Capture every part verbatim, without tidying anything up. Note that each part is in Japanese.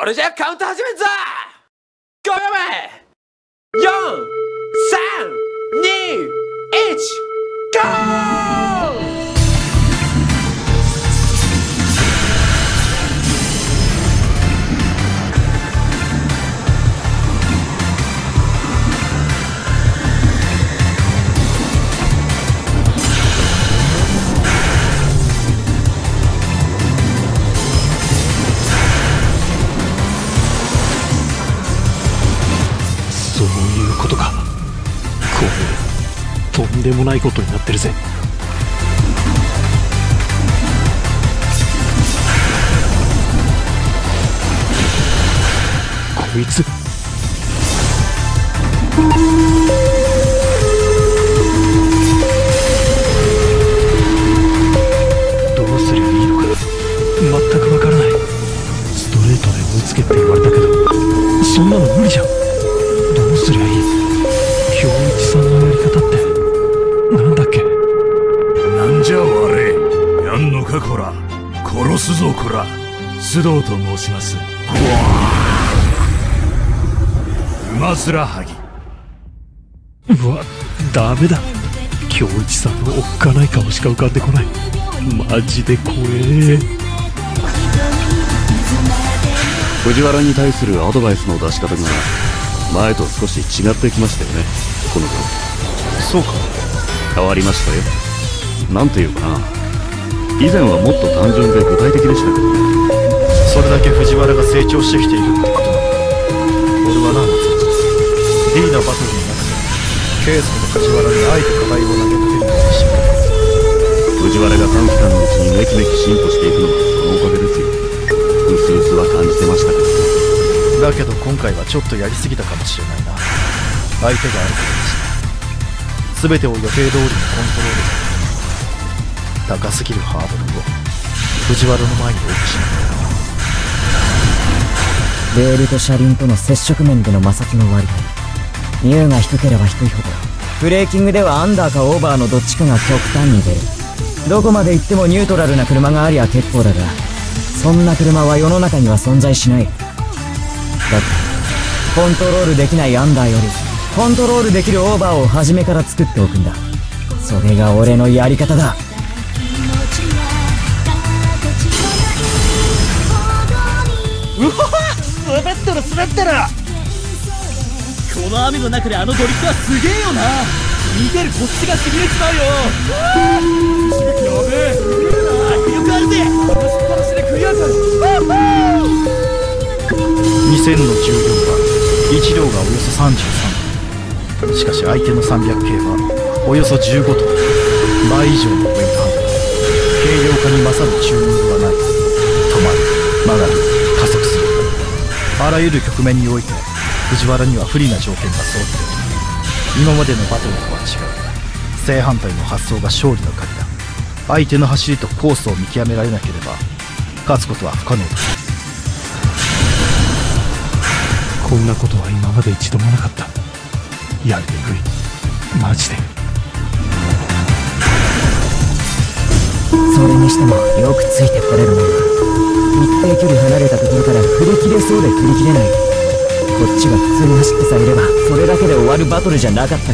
れじゃカウント始めんぞ。ごびょうめ、よん、さん、に、いち、ゴー。 そういうことか。これとんでもないことになってるぜ。こいつどうすりゃいいのか全くわからない。ストレートで追いつけって言われたけど、そんなの無理じゃん。どうすりゃいい。京一さんのやり方ってなんだっけ。 なんじゃ我やんのかこら。殺すぞこら。須藤と申します。馬面はぎ。 うわ、ダメだ。京一さんのおっかない顔しか浮かんでこない。マジで怖え。 藤原に対するアドバイスの出し方が前と少し違ってきましたよね、この頃。 そうか。 変わりましたよ。なんていうかな、以前はもっと単純で具体的でしたけどね。 それだけ藤原が成長してきているってことだ。俺はな、D のバトルの中で圭介と藤原にあえて課題を投げかけるようにします。 藤原が短期間のうちにめきめき進歩していくのはそのおかげですよ。うすうすは感じてましたけど。 だけど今回はちょっとやりすぎたかもしれないな。相手があることにした。全てを予定通りにコントロールで高すぎるハードルを藤原の前に置いてしまった。 レールと車輪との接触面での摩擦の割合、ミューが低ければ低いほどブレーキングではアンダーかオーバーのどっちかが極端に出る。どこまで行ってもニュートラルな車がありゃ結構だが、そんな車は世の中には存在しない。だってコントロールできないアンダーよりコントロールできるオーバーを初めから作っておくんだ。それが俺のやり方だ。 うわっ、滑ってる滑ってる。この雨の中であのドリフトはすげえよな。見てるこっちがしびれちまうよ。やべえ、迫力あるぜ。押しっぱなしでクリアか。 にせんの重量はいち両がおよそさんじゅうさん。しかし相手のさんびゃく系はおよそじゅうごトン。倍以上のウェイトハンド。軽量化に勝るチューニングはない。止まる、曲がる、加速する。あらゆる局面において藤原には不利な条件が揃っている。今までのバトルとは違う。正反対の発想が勝利の鍵だ。相手の走りとコースを見極められなければ勝つことは不可能だ。 こんなことは今まで一度もなかった。やりにくい、マジで。 それにしてもよくついてこれるもんだ。一定距離離れたところから振り切れそうで振り切れない。こっちが普通に走ってさえいればそれだけで終わるバトルじゃなかったから。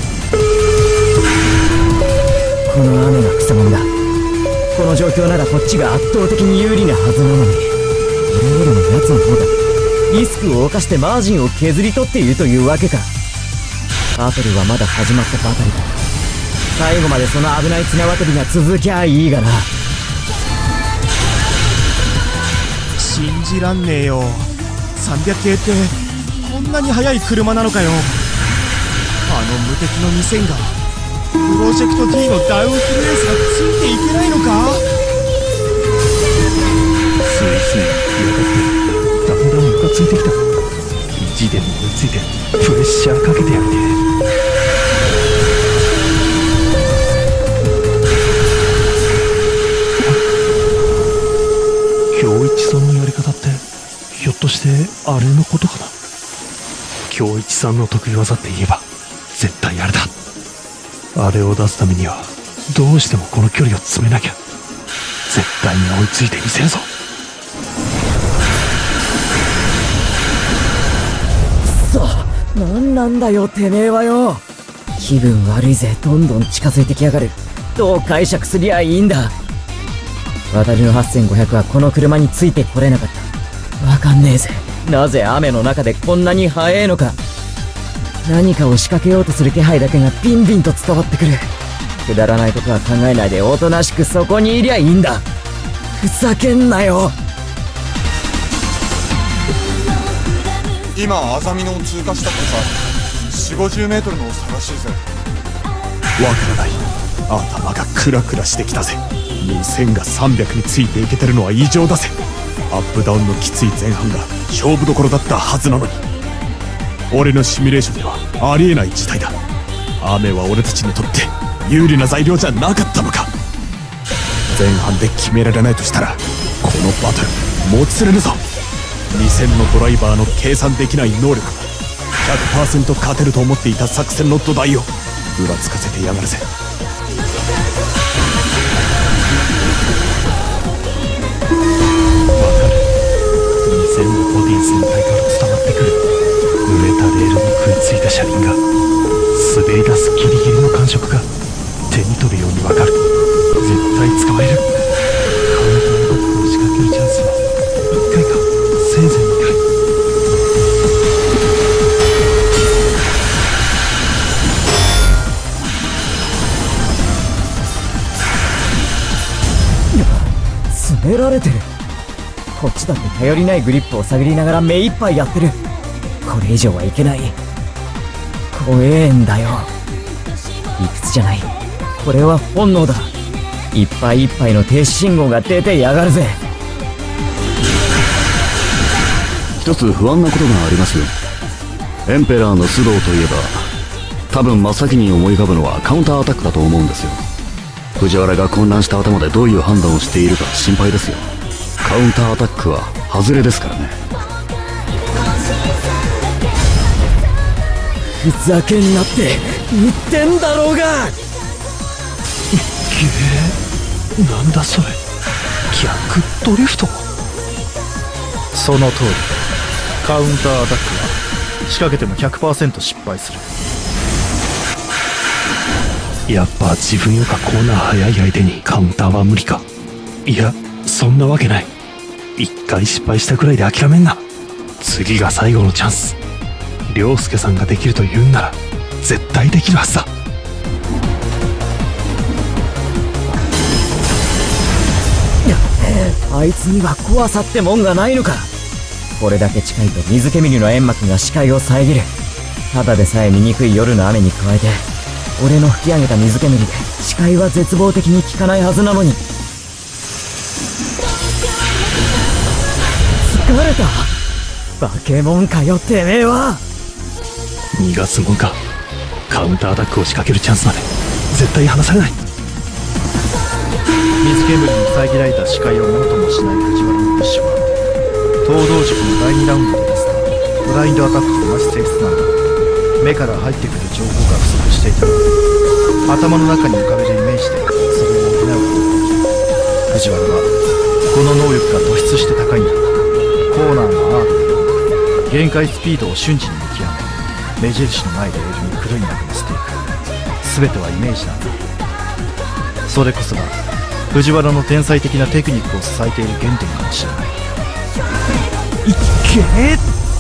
この雨がクソもんだ。この状況ならこっちが圧倒的に有利なはずなのに、俺よりも奴の方だ。リスクを冒してマージンを削り取っているというわけか。バトルはまだ始まったばかりだ。最後までその危ない綱渡りが続きゃいいがな。 信じらんねえよ。さんびゃく系ってこんなに速い車なのかよ。あの無敵のにせんがプロジェクト D のダウンヒルレースがついていけないのか。 スイスイやがってだんだんムカついてきた。意地でも追いついてプレッシャーかけてやりてえ。京一さんのやり方ってひょっとしてあれのことかな。京一さんの得意技って言えば絶対あれだ。あれを出すためにはどうしてもこの距離を詰めなきゃ。絶対に追いついてみせるぞ。 なんなんだよてめえはよ。気分悪いぜ。どんどん近づいてきやがる。どう解釈すりゃいいんだ。私のはっせんごひゃくはこの車についてこれなかった。わかんねえぜ。なぜ雨の中でこんなに速えのか。何かを仕掛けようとする気配だけがビンビンと伝わってくる。くだらないことは考えないでおとなしくそこにいりゃいいんだ。ふざけんなよ。 今あざみ野を通過したってさ、よんじゅうごじゅうメートルの探しいぜ。 わからない。頭がクラクラしてきたぜ。にせんがさんびゃくについていけてるのは異常だぜ。アップダウンのきつい前半が勝負どころだったはずなのに、俺のシミュレーションではありえない事態だ。雨は俺たちにとって有利な材料じゃなかったのか。前半で決められないとしたらこのバトルもつれるぞ。にせんのドライバーの計算できない能力が ひゃくパーセント 勝てると思っていた作戦の土台をぶらつかせてやがるぜ。 わかる。にせんのボディ全体から伝わってくる。濡れたレールに食いついた車輪が滑り出すギリギリの感触が手に取るようにわかる。絶対使える。カウンターアタックを仕掛けるチャンスはいっかいかせいぜいにかい。 詰められてる。こっちだって頼りないグリップを探りながら目いっぱいやってる。これ以上はいけない。怖えんだよ。理屈じゃない。これは本能だ。いっぱいいっぱいの停止信号が出てやがるぜ。 一つ不安なことがありますよ。エンペラーの須藤といえば多分真っ先に思い浮かぶのはカウンターアタックだと思うんですよ。藤原が混乱した頭でどういう判断をしているか心配ですよ。カウンターアタックは外れですからね。 ふざけんなって言ってんだろうが。 げえ、なんだそれ。逆ドリフト。 その通り。カウンターアタックは仕掛けても ひゃくパーセント 失敗する。 やっぱ自分よかコーナー速い相手にカウンターは無理か。いや、そんなわけない。一回失敗したくらいで諦めんな。次が最後のチャンス。涼介さんができると言うんなら絶対できるはずだ。 あいつには怖さってもんがないのか。これだけ近いと水煙の煙幕が視界を遮る。ただでさえ見にくい夜の雨に加えて俺の吹き上げた水煙で視界は絶望的に効かないはずなのに。疲れた。化け物かよてめえは。 逃がすもんか。カウンターアタックを仕掛けるチャンスまで絶対離されない。 水煙に遮られた視界をものともしない藤原のプッシュは東道塾のだいにラウンドでですがブラインドアタックと同じ性質なんだ。目から入ってくる情報が不足していたので頭の中に浮かべるイメージでそれを補うことができる。藤原はこの能力が突出して高いんだ。コーナーのアート限界スピードを瞬時に見極め目印のないレールに狂いなく乗せていく。全てはイメージなんだ。それこそが藤原の天才的なテクニックを支えている原点かもしれない。 いっけー。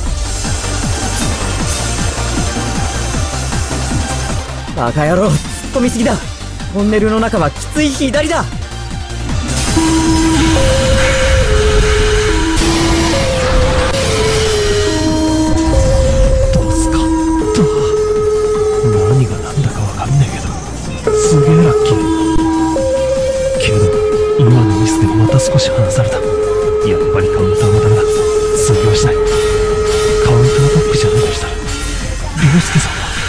バカ野郎、突っ込みすぎだ。トンネルの中はきつい左だ。 助かった。何が何だかわかんねえけどすげえラッキー。けど今のミスでまた少し離された。やっぱりカウンターはダメだ。通用しない。カウンターアタックじゃないとしたら凌介さんは。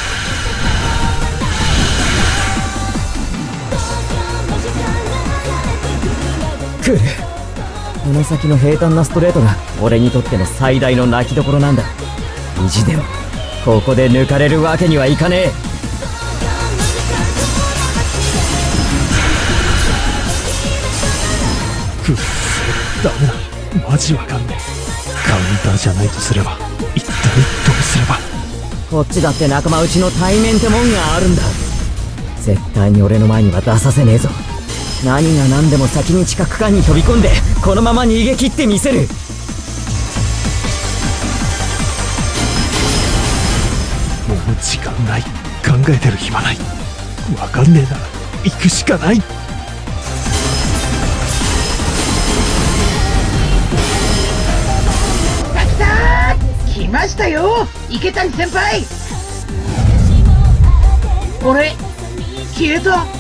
くる。この先の平坦なストレートが俺にとっての最大の泣きどころなんだ。意地でもここで抜かれるわけにはいかねえ。 くっそ、ダメだ。マジわかんねえ。カウンターじゃないとすれば一体どうすれば。 こっちだって仲間内の対面ってもんがあるんだ。絶対に俺の前には出させねえぞ。何が何でも先に地下区間に飛び込んでこのまま逃げ切ってみせる。 もう時間ない。考えてる暇ない。わかんねえなら行くしかない。 来ましたよ池谷先輩。あれ消えた。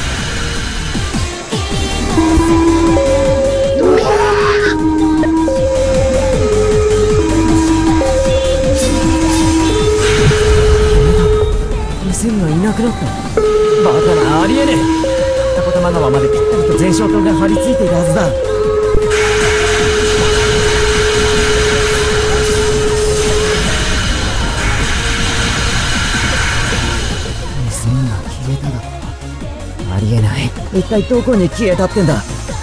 線がいなくなった。バカな、ありえねえ。二子玉川までぴったりと前哨灯が張り付いているはずだ。線が消えただと。ありえない。一体どこに消えたってんだ。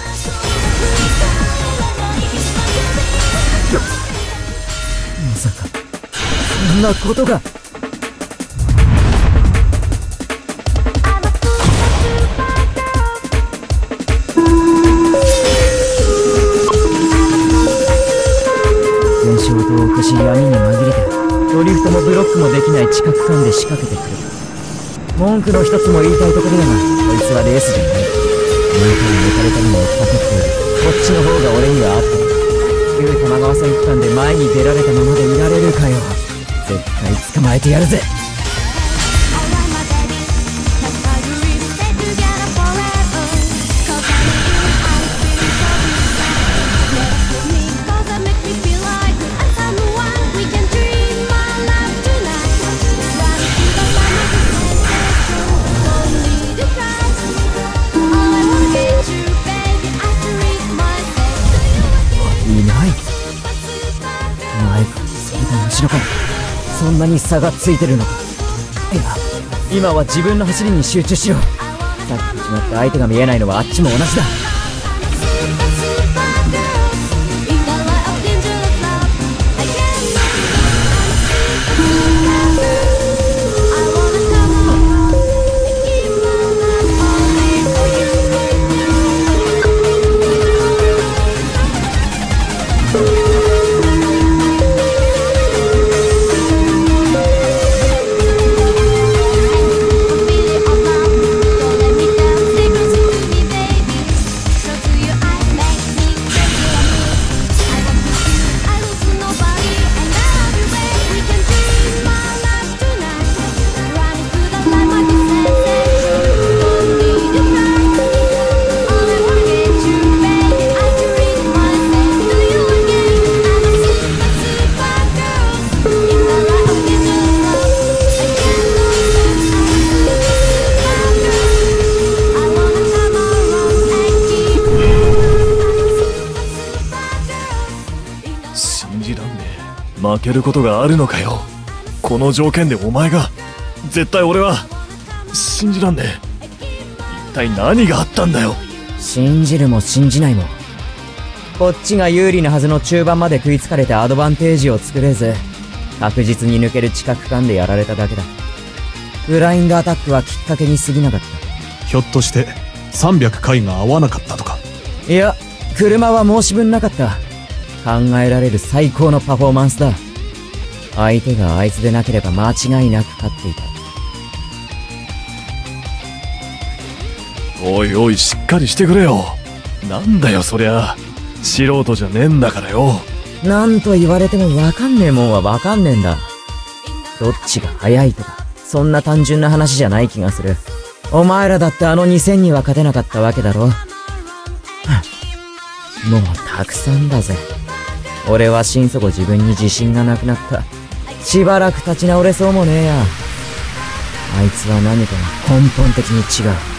まさかそんなことが。前哨灯を起こし闇に紛れてドリフトもブロックもできない地下区間で仕掛けてくる。文句の一つも言いたいところだが、こいつはレースじゃない。抜いたり抜かれたりも追っかけっている。こっちの方が俺には合ってる。旧玉川線区間で前に出られたままでいられるかよ。絶対捕まえてやるぜ。そんなに差がついてるのか。いや、今は自分の走りに集中しろ。さっき始まった相手が見えないのはあっちも同じだ。 負けることがあるのかよ。この条件でお前が。絶対俺は信じらんねえ。一体何があったんだよ。 信じるも信じないもこっちが有利なはずの中盤まで食いつかれてアドバンテージを作れず、確実に抜ける地下区間でやられただけだ。ブラインドアタックはきっかけに過ぎなかった。 ひょっとしてさんびゃく回が合わなかったとか。 いや、車は申し分なかった。考えられる最高のパフォーマンスだ。相手があいつでなければ間違いなく勝っていた。 おいおい、しっかりしてくれよ。なんだよそりゃ、素人じゃねえんだからよ。 なんと言われてもわかんねえもんはわかんねえんだ。どっちが速いとかそんな単純な話じゃない気がする。お前らだってあのにせんには勝てなかったわけだろ。もうたくさんだぜ。俺は心底自分に自信がなくなった。しばらく立ち直れそうもねえや。あいつは何かが根本的に違う。